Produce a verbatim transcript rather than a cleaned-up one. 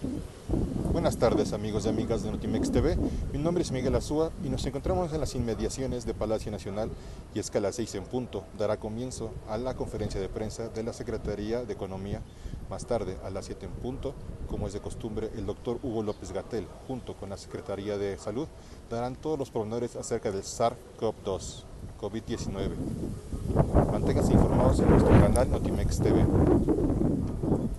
Buenas tardes, amigos y amigas de Notimex T V. Mi nombre es Miguel Azúa y nos encontramos en las inmediaciones de Palacio Nacional, y es que a las seis en punto dará comienzo a la conferencia de prensa de la Secretaría de Economía. Más tarde, a las siete en punto, como es de costumbre, el doctor Hugo López-Gatell, junto con la Secretaría de Salud, darán todos los pormenores acerca del SARS-CoV dos, COVID diecinueve. Manténganse informados en nuestro canal Notimex T V.